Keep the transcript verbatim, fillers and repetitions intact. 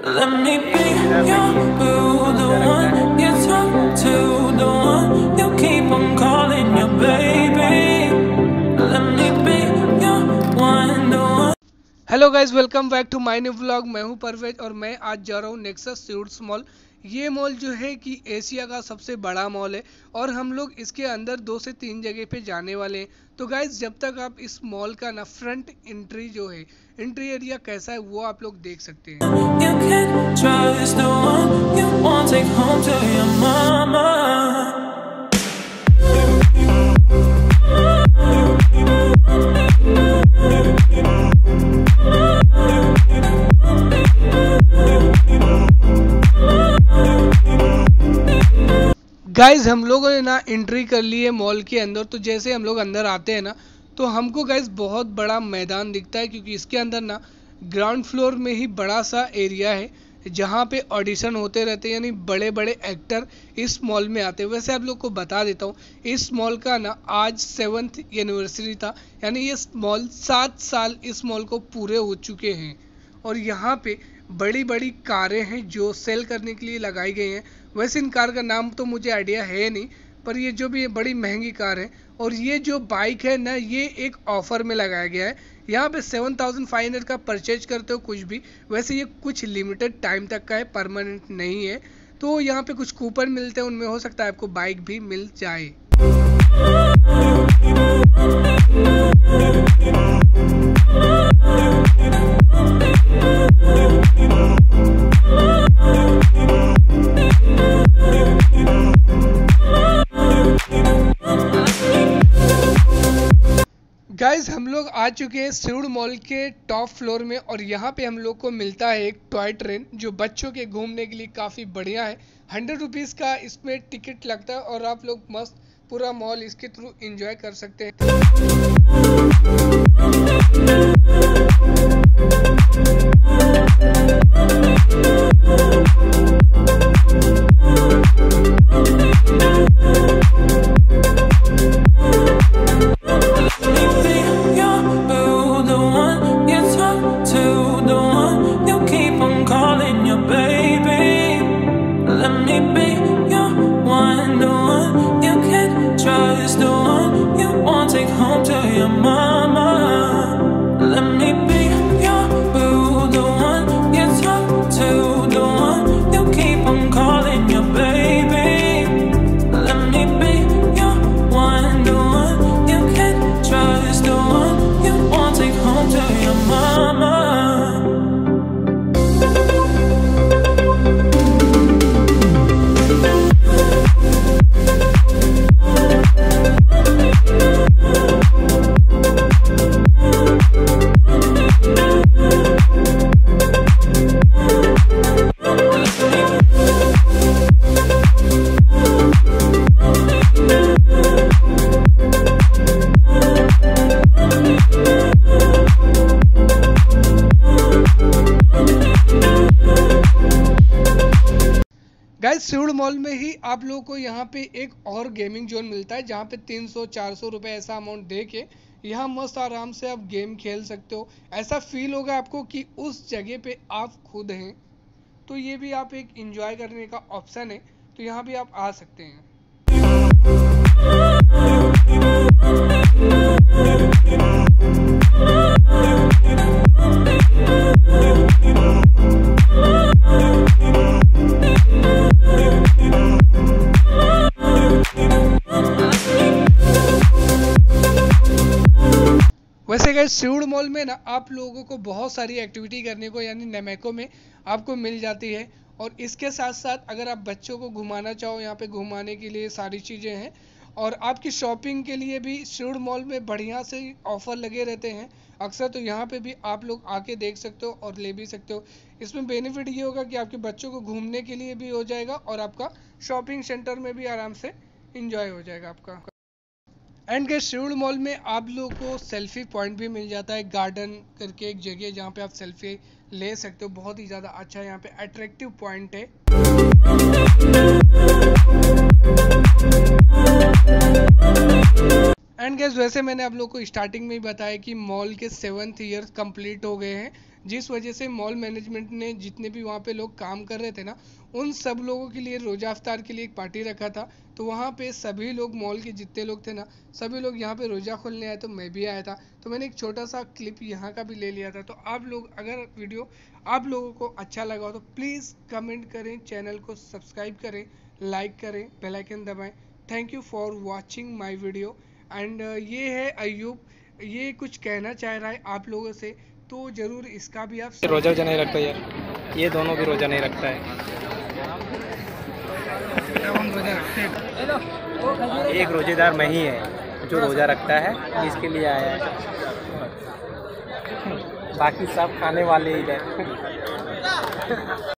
Let me be your boo, the one you talk to, the one you keep on calling your baby. Let me be your one, the one. Hello guys, welcome back to my new vlog. मैं हूं परवेज और मैं आज जा रहा हूं Nexus Seawoods mall. ये mall जो है कि एशिया का सबसे बड़ा मॉल है और हम लोग इसके अंदर दो से तीन जगह पे जाने वाले हैं। तो गाइज, जब तक आप इस मॉल का ना फ्रंट एंट्री जो है, एंट्री एरिया कैसा है वो आप लोग देख सकते हैं। You can trust the one you won't take home to your mama. Guys, हम लोगों ने ना एंट्री कर ली है मॉल के अंदर। तो जैसे हम लोग अंदर आते हैं ना, तो हमको गाइज बहुत बड़ा मैदान दिखता है, क्योंकि इसके अंदर ना ग्राउंड फ्लोर में ही बड़ा सा एरिया है जहाँ पे ऑडिशन होते रहते हैं, यानी बड़े बड़े एक्टर इस मॉल में आते हैं। वैसे आप लोग को बता देता हूँ, इस मॉल का ना आज सेवन्थ एनिवर्सरी था, यानी ये मॉल सात साल इस मॉल को पूरे हो चुके हैं। और यहाँ पे बड़ी बड़ी कारें हैं जो सेल करने के लिए लगाई गई हैं। वैसे इन कार का नाम तो मुझे आइडिया है नहीं, पर ये जो भी है बड़ी महंगी कार है। और ये जो बाइक है ना, ये एक ऑफर में लगाया गया है। यहाँ पे सेवन थाउजेंड फाइव हंड्रेड का परचेज करते हो कुछ भी। वैसे ये कुछ लिमिटेड टाइम तक का है, परमानेंट नहीं है। तो यहाँ पे कुछ कूपन मिलते हैं, उनमें हो सकता है आपको बाइक भी मिल जाए। गाइज, हम लोग आ चुके हैं सीड मॉल के टॉप फ्लोर में और यहाँ पे हम लोग को मिलता है एक टॉय ट्रेन, जो बच्चों के घूमने के लिए काफ़ी बढ़िया है। हंड्रेड रुपीज़ का इसमें टिकट लगता है और आप लोग मस्त पूरा मॉल इसके थ्रू एंजॉय कर सकते हैं। गाइस, सीड मॉल में ही आप लोगों को यहाँ पे एक और गेमिंग जोन मिलता है, जहाँ पे तीन सौ चार सौ रुपये ऐसा अमाउंट दे के यहाँ मस्त आराम से आप गेम खेल सकते हो। ऐसा फील होगा आपको कि उस जगह पे आप खुद हैं। तो ये भी आप एक एंजॉय करने का ऑप्शन है, तो यहाँ भी आप आ सकते हैं। वैसे गाइस, सीड मॉल में ना आप लोगों को बहुत सारी एक्टिविटी करने को, यानी नेमेको में आपको मिल जाती है। और इसके साथ साथ अगर आप बच्चों को घुमाना चाहो, यहाँ पे घुमाने के लिए सारी चीज़ें हैं। और आपकी शॉपिंग के लिए भी सीड मॉल में बढ़िया से ऑफर लगे रहते हैं अक्सर। तो यहाँ पे भी आप लोग आके देख सकते हो और ले भी सकते हो। इसमें बेनिफिट ये होगा कि आपके बच्चों को घूमने के लिए भी हो जाएगा और आपका शॉपिंग सेंटर में भी आराम से इंजॉय हो जाएगा आपका। एंड गाइस, सीड मॉल में आप लोगों को सेल्फी पॉइंट भी मिल जाता है, गार्डन करके एक जगह जहाँ पे आप सेल्फी ले सकते हो। बहुत ही ज़्यादा अच्छा यहाँ पे अट्रैक्टिव पॉइंट है। एंड गाइस, वैसे मैंने आप लोगों को स्टार्टिंग में ही बताया कि मॉल के सेवन्थ ईयर कंप्लीट हो गए हैं, जिस वजह से मॉल मैनेजमेंट ने जितने भी वहाँ पे लोग काम कर रहे थे ना, उन सब लोगों के लिए रोज़ा अफ्तार के लिए एक पार्टी रखा था। तो वहाँ पे सभी लोग, मॉल के जितने लोग थे ना, सभी लोग यहाँ पे रोज़ा खोलने आए, तो मैं भी आया था। तो मैंने एक छोटा सा क्लिप यहाँ का भी ले लिया था। तो आप लोग, अगर वीडियो आप लोगों को अच्छा लगा हो तो प्लीज़ कमेंट करें, चैनल को सब्सक्राइब करें, लाइक करें, बेल आइकन दबाएं। Thank you for watching my video. And ये है अयूब, ये कुछ कहना चाह रहा है आप लोगों से, तो ज़रूर इसका भी आप रोज़ा वोजा नहीं रखता यार, ये दोनों भी रोज़ा नहीं रखता है। एक रोजेदार मैं ही है जो रोज़ा रखता है, इसके लिए आया है, बाकी सब खाने वाले ही हैं।